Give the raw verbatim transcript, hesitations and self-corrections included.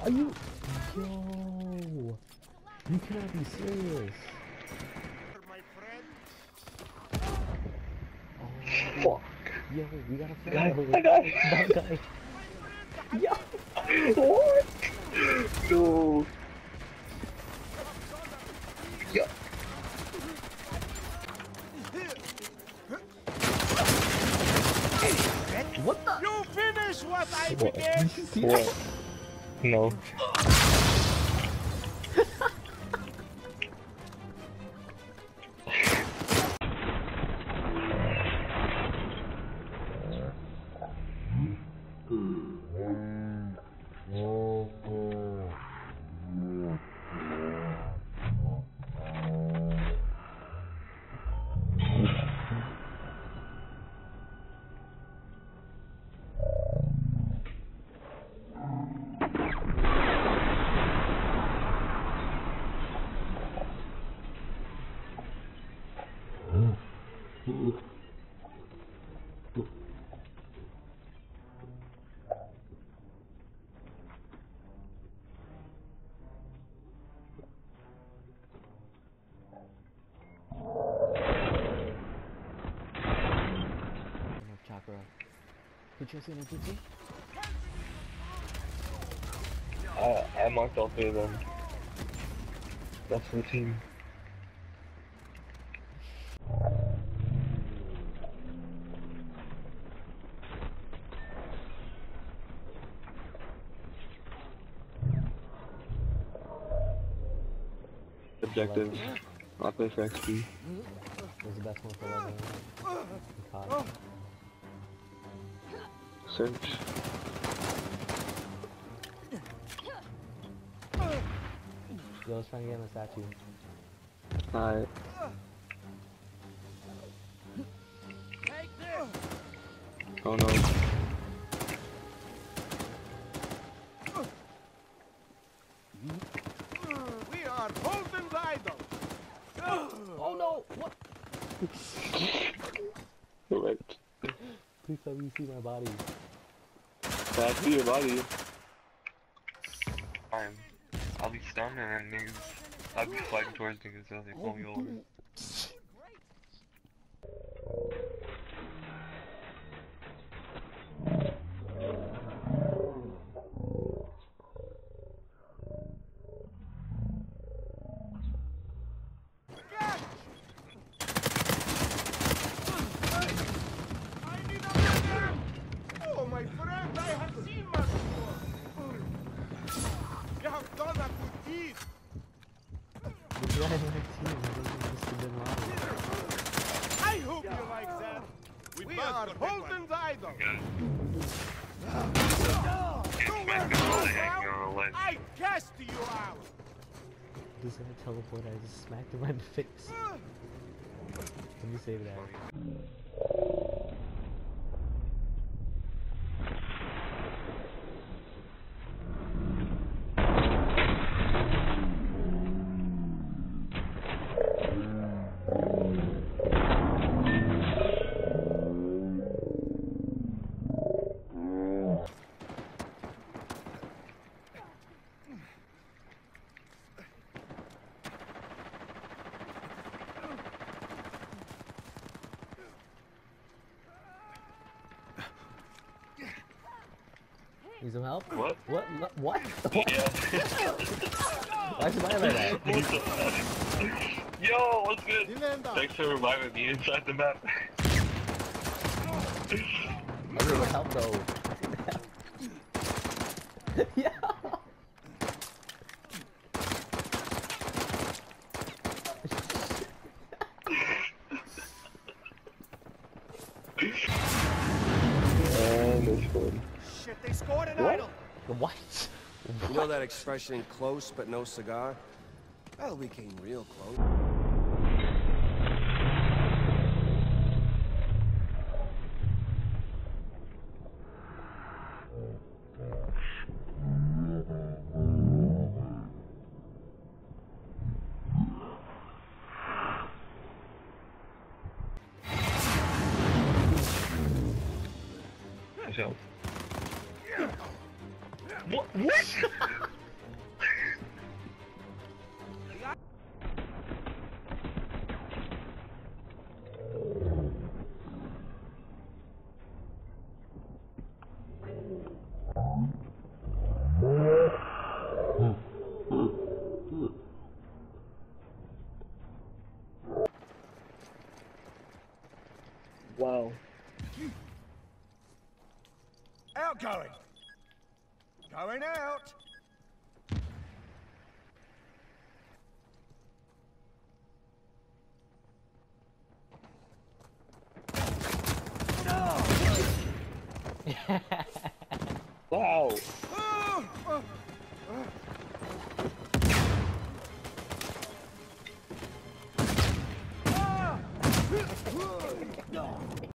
Are you? Yo! You cannot be serious. My friend. Oh, Fuck. yo, we got a friend. Guy, over that guy. That guy. Yo! What? No. Yo. What the? You finish what I What? began. Did you see What? that? No. Chakra. Did you see an N P C? I, I marked all three of them. That's the team. Objective. Rockaway factory. It was the best one for level one. Caught it. Search. Yo, I was trying to get in the statue. Alright. Oh no. We are Holden's idol. Oh no! What? Correct. Please let me see my body. I see your body. Fine. I'll be stunned and then niggas, I'll be sliding towards niggas as they pull me over. Oh, my friend, I have seen much more. You have done a good deed. This guy in my team just a bit wrong. I hope you like that. We, are Holden's idol. Smack the ball hanging on the ledge. I cast you out. This guy teleport, I just smacked him in the face. Let me save that. Need some help? What? What? What? What? Yeah. Why is mine like that? Yo, what's good? Thanks for reviving me inside the map. I need help though. Yeah. And this one. Shit, they scored an What? idol. What? You know that expression, close but no cigar? Well, we came real close. What? What? Wow.